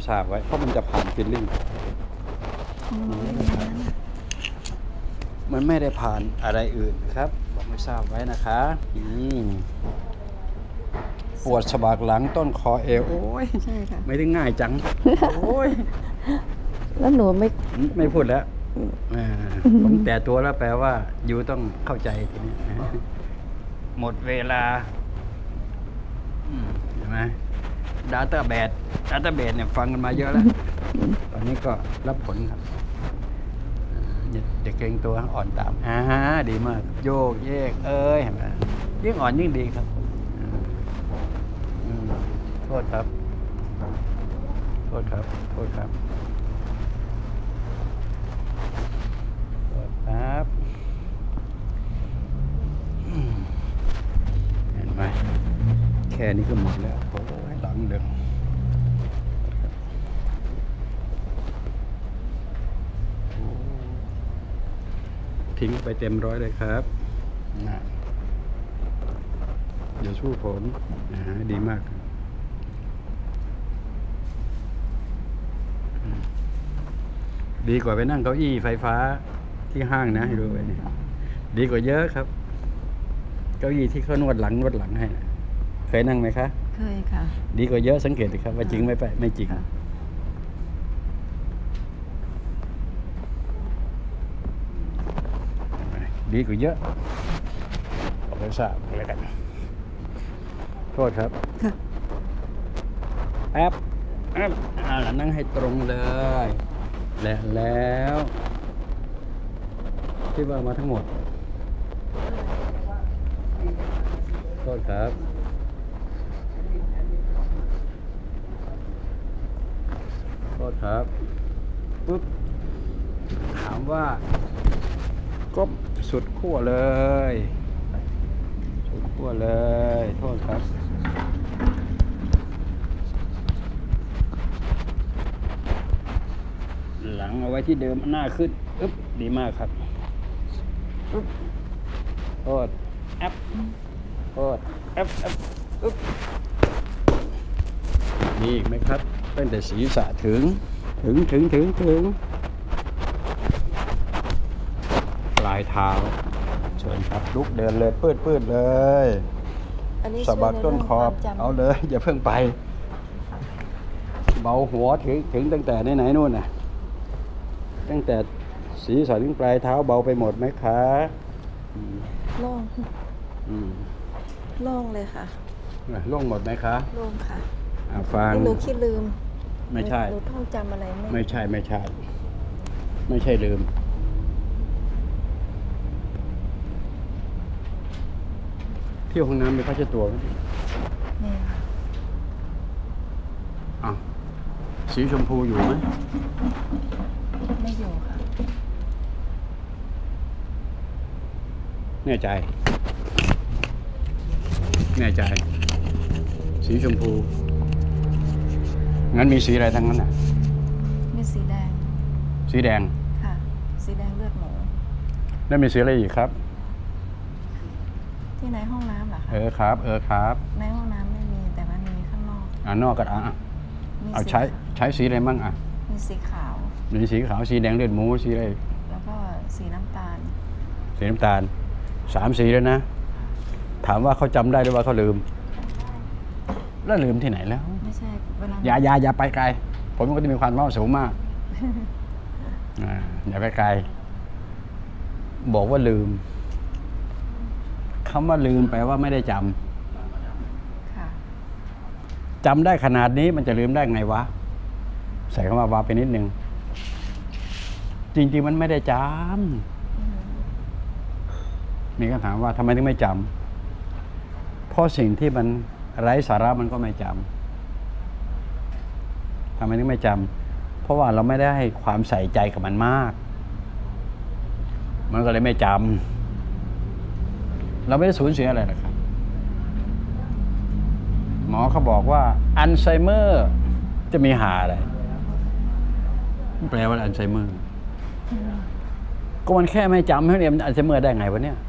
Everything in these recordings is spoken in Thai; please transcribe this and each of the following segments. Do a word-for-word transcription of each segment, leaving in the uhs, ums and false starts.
ทราบไว้เพราะมันจะผ่านฟิลลิ่งมันไม่ได้ผ่านอะไรอื่นครับบอกไม่ทราบไว้นะคะปวดสะบักหลังต้นคอเอวโอ้ยใช่ค่ะไม่ได้ง่ายจังโอ้ยแล้วหนูไม่ไม่พูดแล้วผมแต่ตัวแล้วแปลว่าอยู่ต้องเข้าใจทีนี้หมดเวลาเห็นไหมดาต้าเบสดาต้าเบสเนี่ยฟังกันมาเยอะแล้วตอนนี้ก็รับผลครับเด็กเกรงตัวอ่อนตามอ่าดีมากโยกเยกเอ้ยเห็นไหมยิ่งอ่อนยิ่งดีครับโทษครับโทษครับโทษครับครับเห็นไหมแค่นี้ก็หมดแล้วโอ้ยหลังเดิมทิ้งไปเต็มร้อยเลยครับนะเดี๋ยวสู้ผมนะดีมากดีกว่าไปนั่งเก้าอี้ไฟฟ้าที่ห้างนะให้ดูไว้นี่ดีกว่าเยอะครับเก้าอี้ที่เขานวดหลังนวดหลังให้นะเคยนั่งไหมคะเคยค่ะดีกว่าเยอะสังเกตดูครับว่าจริงไม่ไปไม่จริงดีกว่าเยอะบอกให้ทราบอะไรกันโทษครับแอปแอปอ่านั่งให้ตรงเลยและแล้วที่ว่ามาทั้งหมดโทษครับโทษครับปุ๊บถามว่าก็สุดขั้วเลยสุดขั้วเลยโทษครับหลังเอาไว้ที่เดิมหน้าขึ้นอึ๊บดีมากครับอึ๊บโทษแอปโทษแอปแอปอึ๊บมีอีกไหมครับตั้งแต่ศีรษะถึงถึงถึงถึงถึงปลายเท้าเชิญครับลุกเดินเลยปืดปืดเลยสะบักต้นคอเอาเลยอย่าเพิ่งไปเบาหัวถึงถึงตั้งแต่ไหนไหนนู่นน่ะตั้งแต่ศีรษะถึงปลายเท้าเบาไปหมดไหมคะโล่งโล่งเลยค่ะโล่งหมดไหมคะโล่งค่ะฟังหนูคิดลืมไม่ใช่หนูท่องจำอะไรไม่ไม่ใช่ไม่ใช่ไม่ใช่ลืมที่ห้องน้ำมีผ้าเช็ดตัวไหมนี่ค่ะอ้าวสีชมพูอยู่ไหมไม่อยู่ค่ะแน่ใจแน่ใจสีชมพูงั้นมีสีอะไรทั้งนั้นน่ะมีสีแดงสีแดงค่ะสีแดงเลือดหมูแล้วมีสีอะไรอีกครับที่ในห้องน้ำเหรอคะเออครับเออครับในห้องน้ำไม่มีแต่มันมีข้างนอกอ่านอกก็อ่ะเอาใช้ใช้สีอะไรบ้างอ่ะมีสีขาวมีสีขาวสีแดงเลือดหมูสีอะไรแล้วก็สีน้ำตาลสีน้ำตาลสามสีแล้วนะถามว่าเขาจำได้หรือว่าเขาลืมแล้วลืมที่ไหนแล้วไม่ใช่เวลาอย่าอย่าอย่าไปไกลผมก็จะมีความเล่าสูงมากอย่าไปไกลบอกว่าลืมคำว่าลืมแปลว่าไม่ได้จำจำได้ขนาดนี้มันจะลืมได้ไงวะใส่คำว่าวาไปนิดนึงจริงๆมันไม่ได้จำมีคำถามว่าทำไมถึงไม่จำเพราะสิ่งที่มันไร้สาระมันก็ไม่จำทำไมถึงไม่จำเพราะว่าเราไม่ได้ให้ความใส่ใจกับมันมากมันก็เลยไม่จำเราไม่ได้สูญเสียอะไรหรอกครับหมอเขาบอกว่าอัลไซเมอร์จะมีหาอะไรแปลว่าอัลไซเมอร์ก็มันแค่ไม่จำให้เรียนอัลไซเมอร์ได้ไงวะเนี่ย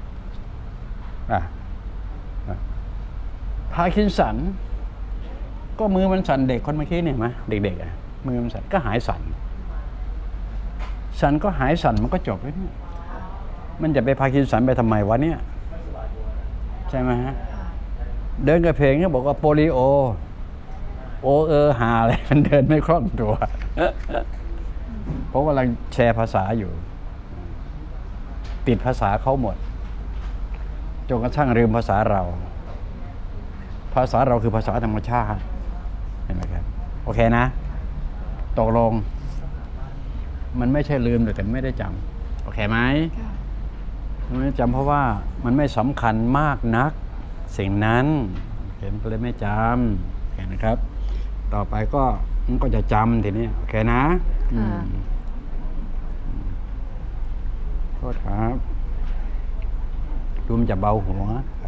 พาร์กินสันก็มือมันสั่นเด็กคนเมื่อกี้เนี่ยมั้ยเด็กๆอ่ะมือมันสั่นก็หายสั่นสั่นก็หายสั่นมันก็จบแล้วนี่มันจะไปพากินสันไปทำไมวะเนี่ยใช่ไหมฮะเดินกับเพลงก็บอกว่าโปลิโอโอเออหาอะไรมันเดินไม่คล่องตัวเพราะกำลังแชร์ภาษาอยู่ติดภาษาเขาหมดจนกระทั่งลืมภาษาเราภาษาเราคือภาษาธรรมชาติเห็นไหมครับโอเคนะตกลงมันไม่ใช่ลืมแต่ไม่ได้จำโอเคไหมไม่จำเพราะว่ามันไม่สำคัญมากนักสิ่งนั้นเห็นก็เลยไม่จำเห็นนะครับ ต่อไปก็มันก็จะจำทีนี้โอเคนะโทษครับดูมันจะเบาหัวครับ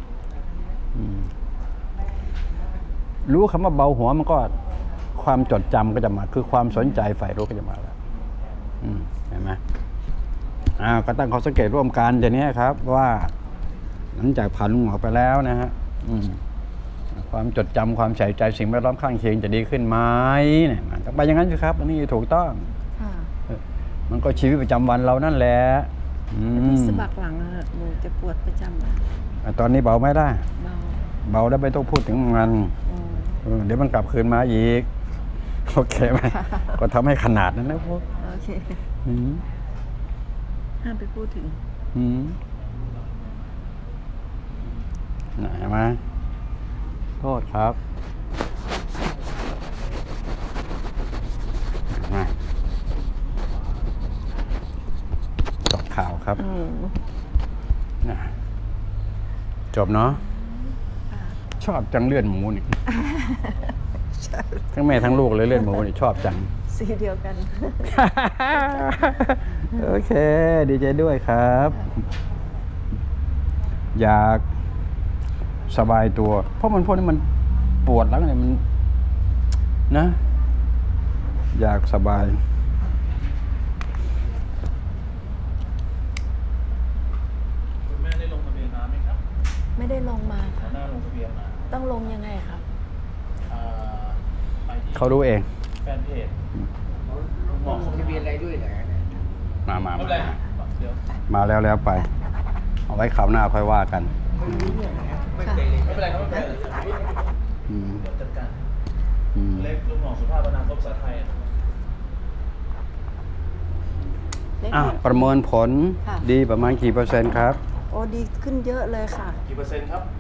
รู้คำว่าเบาหัวมันก็ความจดจำก็จะมาคือความสนใจใฝ่รู้ก็จะมาแล้วเห็นไหมอ่าก็ตั้งข้อสังเกตร่วมกันทีนี้ครับว่าหลังจากผ่านลุงหมอไปแล้วนะฮะความจดจำความใส่ใจสิ่งแวดล้อมข้างเคียงจะดีขึ้นไหมเนี่ยมันต้องไปอย่างนั้นสิครับอันนี้ถูกต้องมันก็ชีวิตประจำวันเรานั่นแหละที่สะบักหลังหนูจะปวดประจำตอนนี้เบาไม่ได้เบาเบาแล้วไม่ต้องพูดถึงมันเดี๋ยวมันกลับคืนมาอีกโอเคไหมก็ทำให้ขนาดนั้นนะพวกโอเคห้ามไปพูดถึงไหนมาโทษครับมาจบข่าวครับจบเนาะชอบจังเลือดหมูนี่ทั้งแม่ทั้งลูกเลยเลือดหมูนี่ชอบจังสีเดียวกันโอเคดีใจด้วยครับอยากสบายตัวเพราะมันพวกนี้มันปวดแล้วเนี่ยมันนะอยากสบายคุณแม่ได้ลงทะเบียนมาไหมครับไม่ได้ลงมาค่ะน่าลงทะเบียนมาต้องลงยังไงครับเขารู้เองแฟนเพจบอกทะเบียนอะไรด้วยเหรอมามามามาแล้วแล้วไปเอาไว้ข่าวหน้าค่อยว่ากันไม่เป็นไรครับไม่เป็นไรจัดการเลขลุงหมอสุภาพนามภาษาไทยอ่ะประเมินผลดีประมาณกี่เปอร์เซ็นต์ครับโอ้ดีขึ้นเยอะเลยค่ะกี่เปอร์เซ็นต์ครับ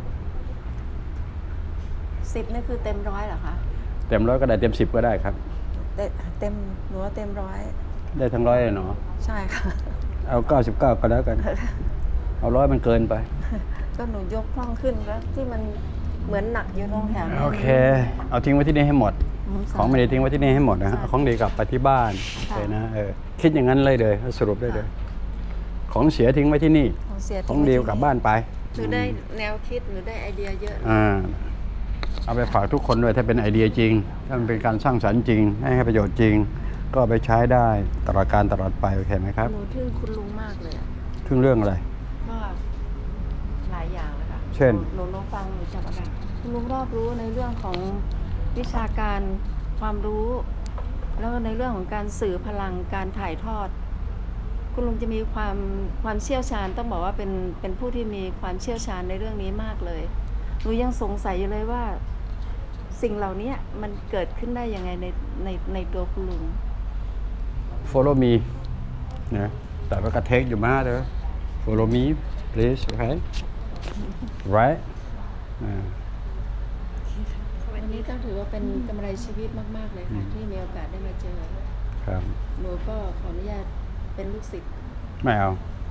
สิบนี่คือเต็มร้อยเหรอคะเต็มร้อยก็ได้เต็มสิบก็ได้ครับเต็มหนูเต็มร้อยได้ทั้งร้อยเลยเนาะใช่ค่ะเอาเก้าสิบเก้าก็แล้วกันเอาร้อยมันเกินไปก็หนูยกคล่องขึ้นแล้วที่มันเหมือนหนักอยู่ตรงแถวนี้โอเคเอาทิ้งไว้ที่นี่ให้หมดของไม่ได้ทิ้งไว้ที่นี่ให้หมดนะฮะของดีกลับไปที่บ้านเลยนะเออคิดอย่างนั้นเลยเลยสรุปได้เลยของเสียทิ้งไว้ที่นี่ของดีกลับบ้านไปหรือได้แนวคิดหรือได้ไอเดียเยอะอ่าเอาไปฝากทุกคนด้วยถ้าเป็นไอเดียจริงถ้ามันเป็นการสร้างสรรค์จริงให้ให้ประโยชน์จริงก็ไปใช้ได้ตลอดการตลอดไปโอเคไหมครับหนูทึ่งคุณลุงมากเลยทึ่งเรื่องอะไรก็หลายอย่างเลยค่ะเช่นหนูลองฟังหนูจำอะไรคุณลุงรอบรู้ในเรื่องของวิชาการความรู้แล้วในเรื่องของการสื่อพลังการถ่ายทอดคุณลุงจะมีความความเชี่ยวชาญต้องบอกว่าเป็นเป็นผู้ที่มีความเชี่ยวชาญในเรื่องนี้มากเลยหนูยังสงสัยอยู่เลยว่าสิ่งเหล่านี้มันเกิดขึ้นได้ยังไงในในในตัวคุณลุง follow me นะแต่ว่ากระเทคอยู่มากเลย follow me please okay right วันนี้ต้องถือว่าเป็นกำไรชีวิตมากๆเลยค่ะที่มีโอกาสได้มาเจอครับหนูก็ขออนุญาตเป็นลูกศิษย์ไม่เอา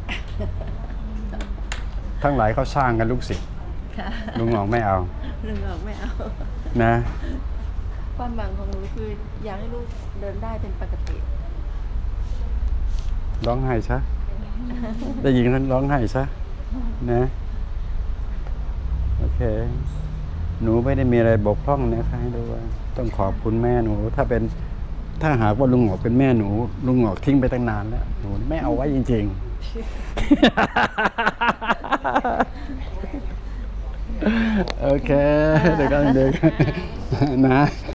ทั้งหลายเขาสร้างกันลูกศิษย์ลุงหงอกไม่เอาลุงหงอกไม่เอานะความหวังของหนูคืออยากให้ลูกเดินได้เป็นปกติร้องไห้ซะได้ยินนั้นร้องไห้ซะนะโอเคหนูไม่ได้มีอะไรบกพร่องนะคะให้ดูว่าต้องขอบคุณแม่หนูถ้าเป็นถ้าหากว่าลุงหงอกเป็นแม่หนูลุงหงอกทิ้งไปตั้งนานแล้วหนูไม่เอาไว้จริงๆโอเคเด็กก็เด็กนะ